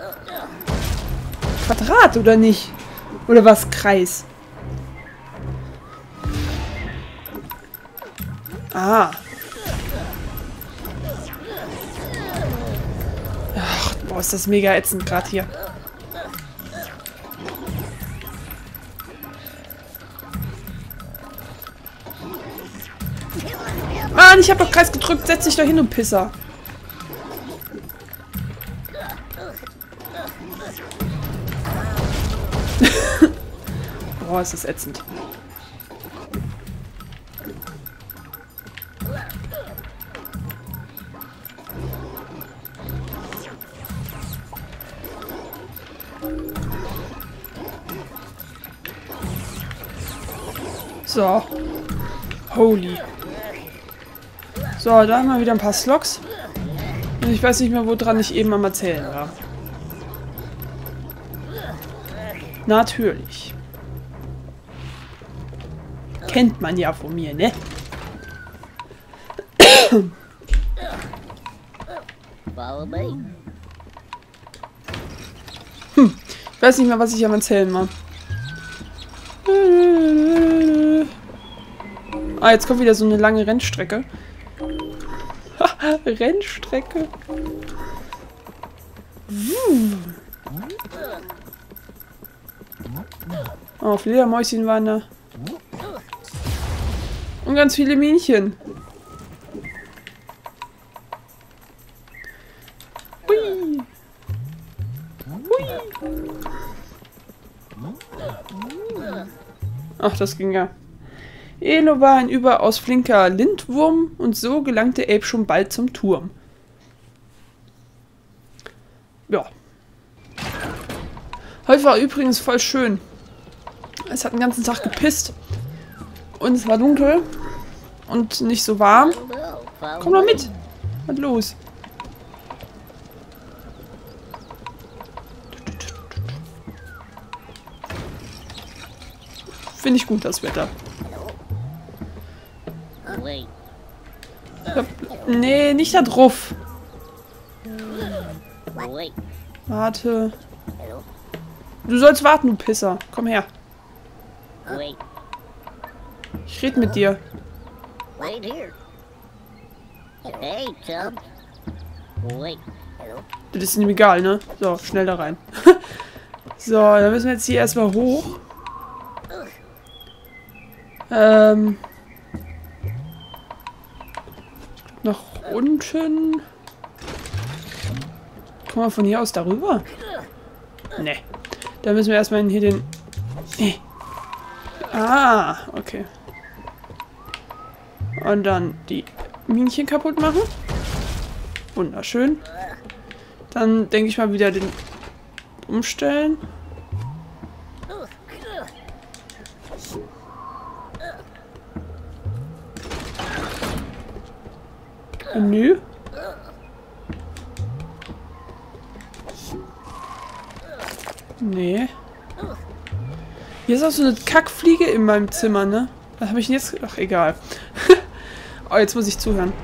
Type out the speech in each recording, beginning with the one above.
Quadrat, oder nicht? Oder was? Kreis? Ah. Ach, boah, ist das mega ätzend gerade hier. Mann, ich habe doch Kreis gedrückt. Setz dich doch hin, du Pisser. Boah, ist das ätzend. So. Holy. So, da haben wir wieder ein paar Slogs. Und ich weiß nicht mehr, woran ich eben am Erzählen war. Natürlich. Kennt man ja von mir, ne? Ich weiß nicht mehr, was ich am Erzählen war. Ah, jetzt kommt wieder so eine lange Rennstrecke. Rennstrecke. Oh, Fledermäuschen waren da. Und ganz viele Männchen. Hui. Hui. Ach, das ging ja. Elo war ein überaus flinker Lindwurm und so gelangte Abe schon bald zum Turm. Ja. Heute war übrigens voll schön. Es hat den ganzen Tag gepisst. Und es war dunkel. Und nicht so warm. Komm doch mit. Was los? Finde ich gut, das Wetter. Ja, nee, nicht da drauf. Warte. Du sollst warten, du Pisser. Komm her. Ich rede mit dir. Das ist ihm egal, ne? So, schnell da rein. So, dann müssen wir jetzt hier erstmal hoch. Nach unten. Kommen wir von hier aus darüber? Ne. Da müssen wir erstmal hier den... Ah, okay. Und dann die Minchen kaputt machen. Wunderschön. Dann denke ich mal wieder den umstellen. Menü. Nee. Hier ist auch so eine Kackfliege in meinem Zimmer, ne? Was habe ich denn jetzt... Ach, egal. Oh, jetzt muss ich zuhören.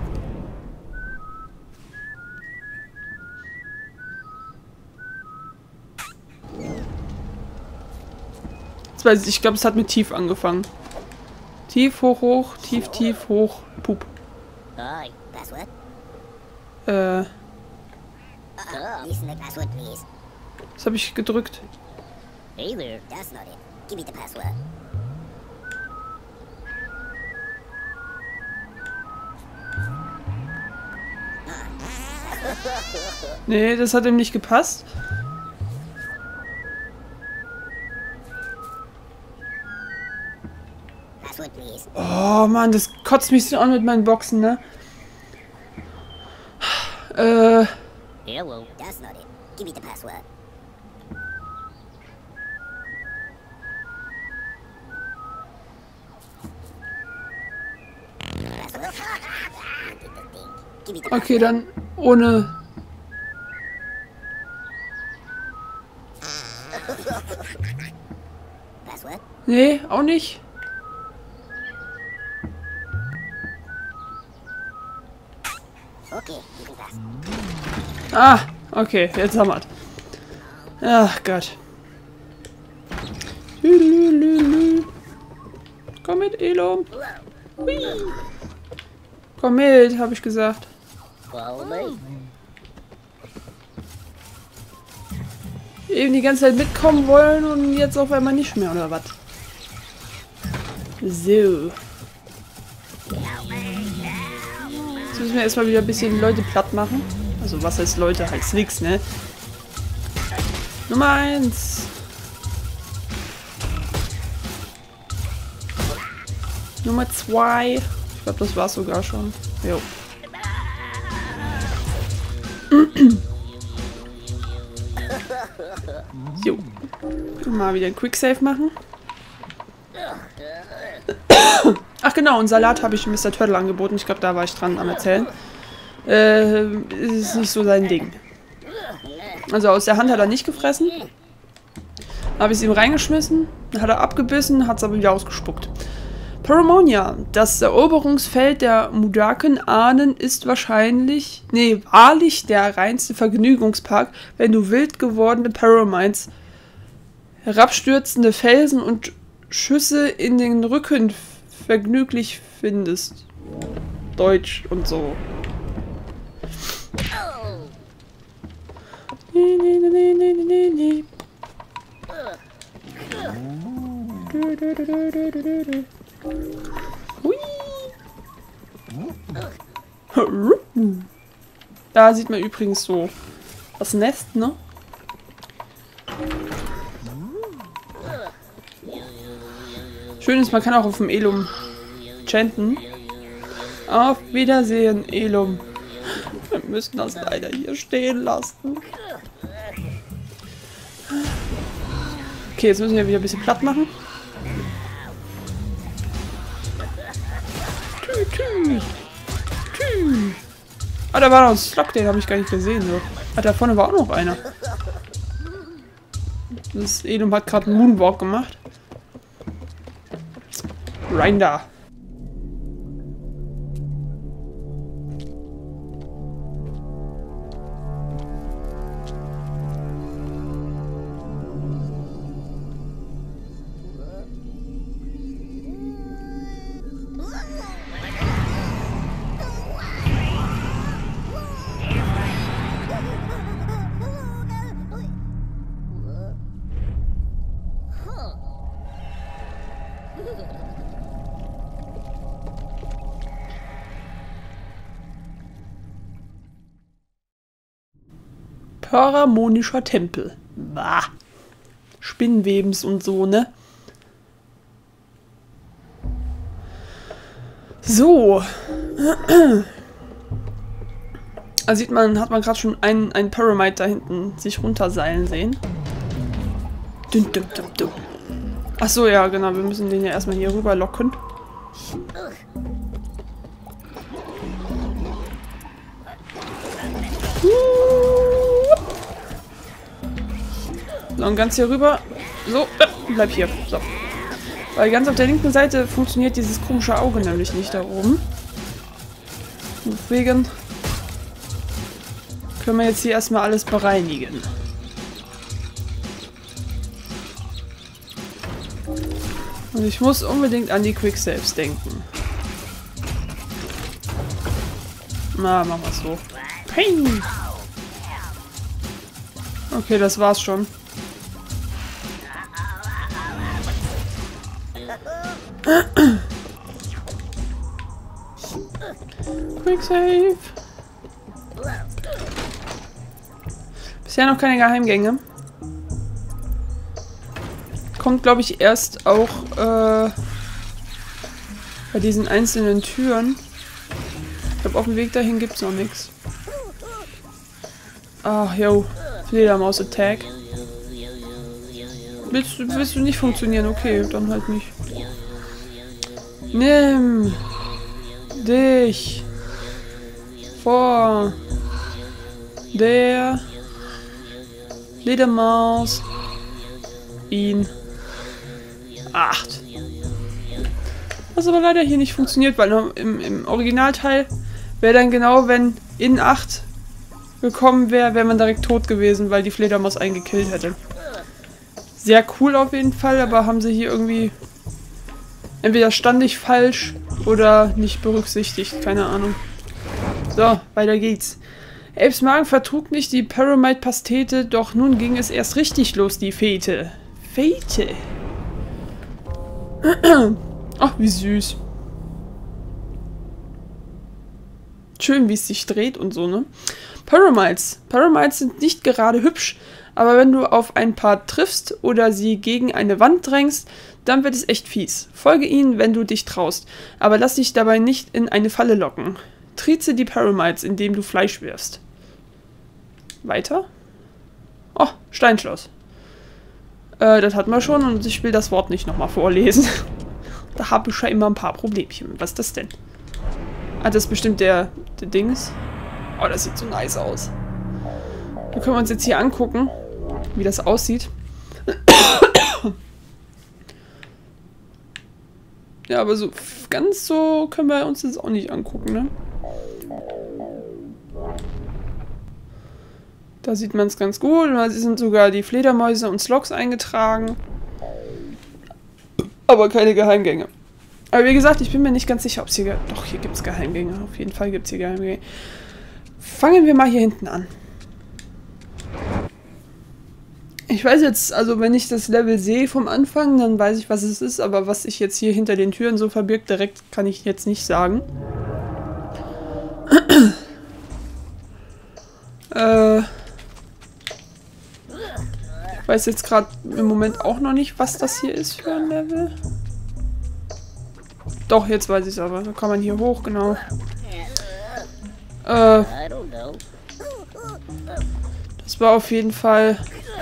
Jetzt weiß ich glaube, es hat mit tief angefangen. Tief, hoch, hoch, tief, tief, hoch, Pup. Was habe ich gedrückt? Hey there. That's not it. Give me the password. Nee, das hat ihm nicht gepasst. Password, please. Oh Mann, das kotzt mich so an mit meinen Boxen, ne? Hello. That's not it. Give me the password. Okay, dann ohne... Password? Nee, auch nicht. Okay, you can pass. Ah, okay, jetzt haben wir es. Ach Gott. Komm mit, Elum. Hui. Komm mit, habe ich gesagt. Eben die ganze Zeit mitkommen wollen und jetzt auf einmal nicht mehr, oder was? So. Jetzt müssen wir erstmal wieder ein bisschen Leute platt machen. Also was heißt Leute? Heißt nix, ne? Nummer 1. Nummer 2. Ich glaube, das war's sogar schon. Jo. Jo. Mal wieder ein Quicksave machen. Ach genau, und Salat habe ich Mr. Turtle angeboten. Ich glaube, da war ich dran am Erzählen. Ist nicht so sein Ding. Also aus der Hand hat er nicht gefressen. Habe ich es ihm reingeschmissen. Hat er abgebissen, hat es aber wieder ausgespuckt. Paramonia. Das Eroberungsfeld der Mudaken-Ahnen ist wahrscheinlich, wahrlich der reinste Vergnügungspark, wenn du wild gewordene Paramines, herabstürzende Felsen und Schüsse in den Rücken vergnüglich findest. Deutsch und so. Nee. Hui. Da sieht man übrigens so das Nest, ne? Schön ist, man kann auch auf dem Elum chanten. Auf Wiedersehen, Elum. Wir müssen das leider hier stehen lassen. Okay, jetzt müssen wir wieder ein bisschen platt machen. Ah, da war noch ein Slug, den habe ich gar nicht gesehen. So. Ah, da vorne war auch noch einer. Das Elum hat gerade einen Moonwalk gemacht. Rein da. Paramonischer Tempel. Bah. Spinnenwebens und so, ne? So. Da sieht man, hat man gerade schon einen Paramite da hinten sich runterseilen sehen. Ach so, ja, genau. Wir müssen den ja erstmal hier rüber locken. So, und ganz hier rüber. So, bleib hier. So. Weil ganz auf der linken Seite funktioniert dieses komische Auge nämlich nicht da oben. Deswegen können wir jetzt hier erstmal alles bereinigen. Und ich muss unbedingt an die Quicksaves denken. Na, machen wir es so. Ping! Okay, das war's schon. Quicksave. Bisher noch keine Geheimgänge. Kommt, glaube ich, erst auch bei diesen einzelnen Türen. Ich glaube, auf dem Weg dahin gibt es noch nichts. Ach, yo. Fledermaus-Attack. Willst du nicht funktionieren? Okay, dann halt nicht. Nimm dich vor der Fledermaus ihn 8. Was aber leider hier nicht funktioniert, weil im Originalteil wäre dann genau, wenn in 8 gekommen wäre, wäre man direkt tot gewesen, weil die Fledermaus einen gekillt hätte. Sehr cool auf jeden Fall, aber haben sie hier irgendwie... Entweder stand ich falsch oder nicht berücksichtigt. Keine Ahnung. So, weiter geht's. Apes Magen vertrug nicht die Pyramide-Pastete, doch nun ging es erst richtig los, die Fete. Fete. Ach, wie süß. Schön, wie es sich dreht und so, ne? Pyramides. Pyramides sind nicht gerade hübsch, aber wenn du auf ein paar triffst oder sie gegen eine Wand drängst, dann wird es echt fies. Folge ihnen, wenn du dich traust, aber lass dich dabei nicht in eine Falle locken. Trieze die Pyramides, indem du Fleisch wirfst. Weiter? Oh, Steinschloss. Das hatten wir schon und ich will das Wort nicht nochmal vorlesen. Da habe ich ja immer ein paar Problemchen. Was ist das denn? Ah, das ist bestimmt der Dings. Oh, das sieht so nice aus. Da können wir uns jetzt hier angucken, wie das aussieht. Ja, aber so ganz so können wir uns das auch nicht angucken, ne? Da sieht man es ganz gut. Da sind sogar die Fledermäuse und Slogs eingetragen. Aber keine Geheimgänge. Aber wie gesagt, ich bin mir nicht ganz sicher, ob es hier... Doch, hier gibt es Geheimgänge. Auf jeden Fall gibt es hier Geheimgänge. Fangen wir mal hier hinten an. Ich weiß jetzt, also wenn ich das Level sehe vom Anfang, dann weiß ich, was es ist. Aber was sich jetzt hier hinter den Türen so verbirgt, direkt kann ich jetzt nicht sagen. Ich weiß jetzt gerade im Moment auch noch nicht, was das hier ist für ein Level. Doch, jetzt weiß ich es aber. Da kann man hier hoch, genau. Das war auf jeden Fall...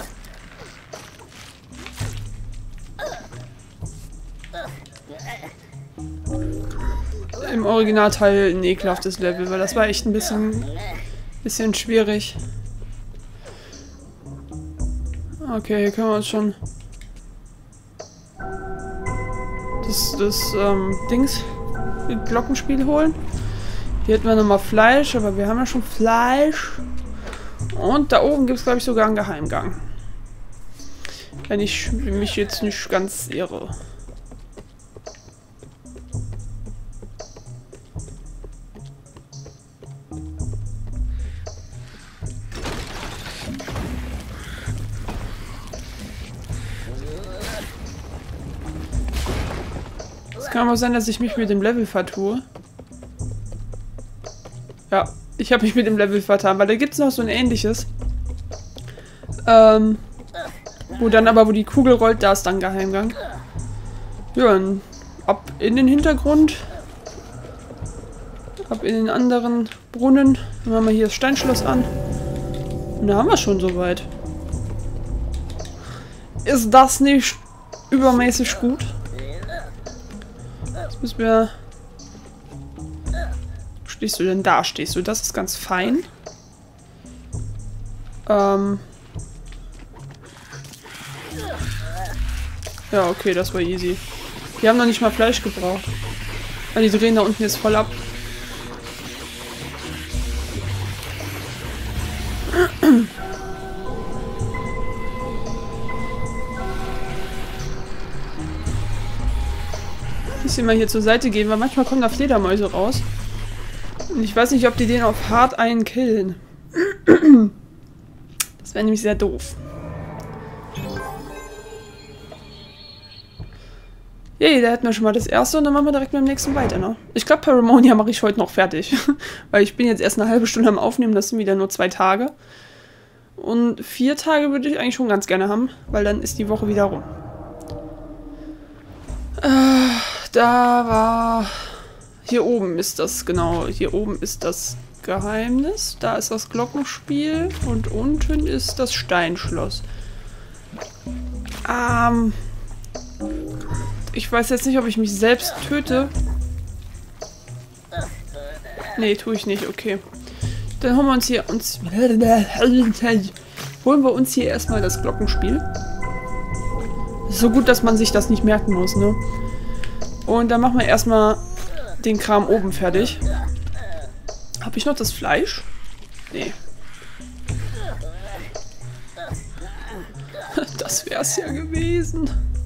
im Originalteil ein ekelhaftes Level, weil das war echt ein bisschen schwierig. Okay, hier können wir uns schon das Dings, Glockenspiel holen. Hier hätten wir nochmal Fleisch, aber wir haben ja schon Fleisch. Und da oben gibt es, glaube ich, sogar einen Geheimgang. Wenn ich mich jetzt nicht ganz irre. Es kann aber sein, dass ich mich mit dem Level vertue. Ja, ich habe mich mit dem Level vertan, weil da gibt es noch so ein ähnliches. Wo die Kugel rollt, da ist dann Geheimgang. Ja, und ab in den Hintergrund. Ab in den anderen Brunnen. Dann machen wir hier das Steinschloss an. Und da haben wir schon soweit. Ist das nicht übermäßig gut? Jetzt müssen wir... Stehst du denn da? Stehst du? Das ist ganz fein. Ja, okay, das war easy. Die haben noch nicht mal Fleisch gebraucht. Weil die drehen da unten jetzt voll ab. Ein bisschen mal hier zur Seite gehen, weil manchmal kommen da Fledermäuse raus. Und ich weiß nicht, ob die den auf hart einen killen. Das wäre nämlich sehr doof. Yay, da hätten wir schon mal das erste und dann machen wir direkt mit dem nächsten weiter, ne? Ich glaube, Paramonia mache ich heute noch fertig. Weil ich bin jetzt erst eine halbe Stunde am Aufnehmen, das sind wieder nur 2 Tage. Und 4 Tage würde ich eigentlich schon ganz gerne haben, weil dann ist die Woche wieder rum. Da war... Hier oben ist das, genau. Hier oben ist das Geheimnis. Da ist das Glockenspiel. Und unten ist das Steinschloss. Ich weiß jetzt nicht, ob ich mich selbst töte. Nee, tue ich nicht. Okay. Dann holen wir uns hier erstmal das Glockenspiel. So gut, dass man sich das nicht merken muss, ne? Und dann machen wir erstmal den Kram oben fertig. Habe ich noch das Fleisch? Nee. Das wär's ja gewesen.